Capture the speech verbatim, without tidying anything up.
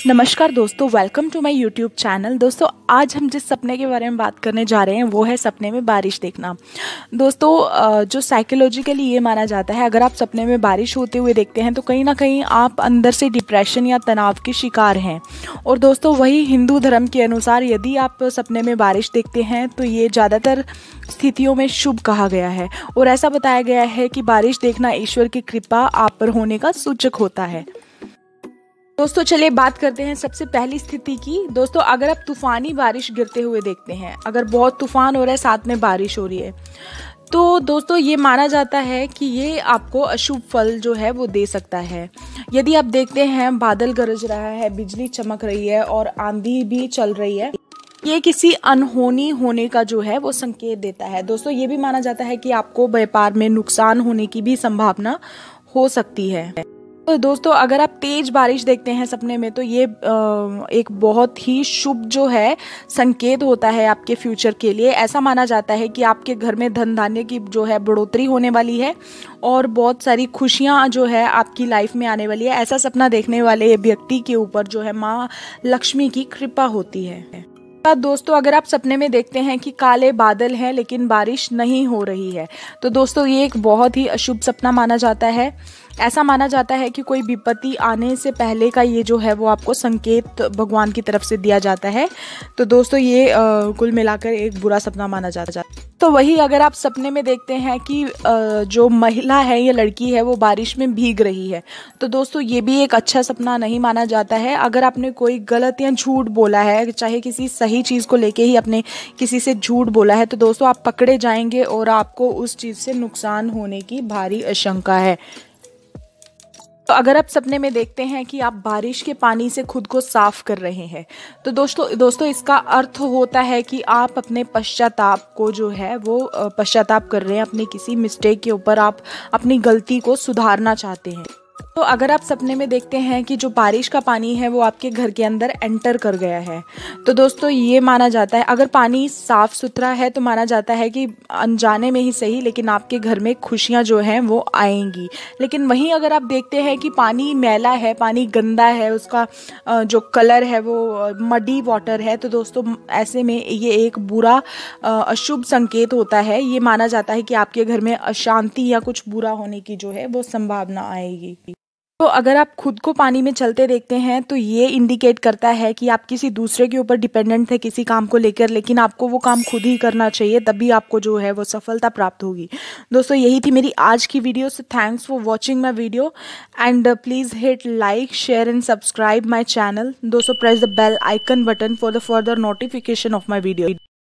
नमस्कार दोस्तों, welcome to my YouTube channel. दोस्तों आज हम जिस सपने के बारे में बात करने जा रहे हैं वो है सपने में बारिश देखना। दोस्तों जो साइकोलॉजिकली ये माना जाता है, अगर आप सपने में बारिश होते हुए देखते हैं तो कहीं ना कहीं आप अंदर से डिप्रेशन या तनाव के शिकार हैं। और दोस्तों वही हिंदू धर्म के अनुसार यदि आप सपने में बारिश देखते हैं तो ये ज़्यादातर स्थितियों में शुभ कहा गया है और ऐसा बताया गया है कि बारिश देखना ईश्वर की कृपा आप पर होने का सूचक होता है। दोस्तों चलिए बात करते हैं सबसे पहली स्थिति की। दोस्तों अगर आप तूफानी बारिश गिरते हुए देखते हैं, अगर बहुत तूफान हो रहा है साथ में बारिश हो रही है, तो दोस्तों ये माना जाता है कि ये आपको अशुभ फल जो है वो दे सकता है। यदि आप देखते हैं बादल गरज रहा है, बिजली चमक रही है और आंधी भी चल रही है, ये किसी अनहोनी होने का जो है वो संकेत देता है। दोस्तों ये भी माना जाता है कि आपको व्यापार में नुकसान होने की भी संभावना हो सकती है। तो दोस्तों अगर आप तेज बारिश देखते हैं सपने में तो ये एक बहुत ही शुभ जो है संकेत होता है आपके फ्यूचर के लिए। ऐसा माना जाता है कि आपके घर में धन धान्य की जो है बढ़ोतरी होने वाली है और बहुत सारी खुशियां जो है आपकी लाइफ में आने वाली है। ऐसा सपना देखने वाले व्यक्ति के ऊपर जो है माँ लक्ष्मी की कृपा होती है। दोस्तों अगर आप सपने में देखते हैं कि काले बादल हैं लेकिन बारिश नहीं हो रही है तो दोस्तों ये एक बहुत ही अशुभ सपना माना जाता है। ऐसा माना जाता है कि कोई विपत्ति आने से पहले का ये जो है वो आपको संकेत भगवान की तरफ से दिया जाता है। तो दोस्तों ये आ, कुल मिलाकर एक बुरा सपना माना जाता है। तो वही अगर आप सपने में देखते हैं कि आ, जो महिला है या लड़की है वो बारिश में भीग रही है तो दोस्तों ये भी एक अच्छा सपना नहीं माना जाता है। अगर आपने कोई गलत या झूठ बोला है, चाहे किसी सही चीज़ को लेके ही आपने किसी से झूठ बोला है, तो दोस्तों आप पकड़े जाएंगे और आपको उस चीज़ से नुकसान होने की भारी आशंका है। तो अगर आप सपने में देखते हैं कि आप बारिश के पानी से खुद को साफ कर रहे हैं तो दोस्तों दोस्तों इसका अर्थ होता है कि आप अपने पश्चाताप को जो है वो पश्चाताप कर रहे हैं, अपने किसी मिस्टेक के ऊपर आप अपनी गलती को सुधारना चाहते हैं। तो अगर आप सपने में देखते हैं कि जो बारिश का पानी है वो आपके घर के अंदर एंटर कर गया है तो दोस्तों ये माना जाता है, अगर पानी साफ सुथरा है तो माना जाता है कि अनजाने में ही सही लेकिन आपके घर में खुशियां जो हैं वो आएंगी। लेकिन वहीं अगर आप देखते हैं कि पानी मैला है, पानी गंदा है, उसका जो कलर है वो मडी वाटर है, तो दोस्तों ऐसे में ये एक बुरा अशुभ संकेत होता है। ये माना जाता है कि आपके घर में अशांति या कुछ बुरा होने की जो है वो संभावना आएगी। तो अगर आप खुद को पानी में चलते देखते हैं तो ये इंडिकेट करता है कि आप किसी दूसरे के ऊपर डिपेंडेंट थे किसी काम को लेकर, लेकिन आपको वो काम खुद ही करना चाहिए, तभी आपको जो है वो सफलता प्राप्त होगी। दोस्तों यही थी मेरी आज की video. So thanks for watching my video and please hit like, share and subscribe my channel. दोस्तों press the bell icon button for the further notification of my video.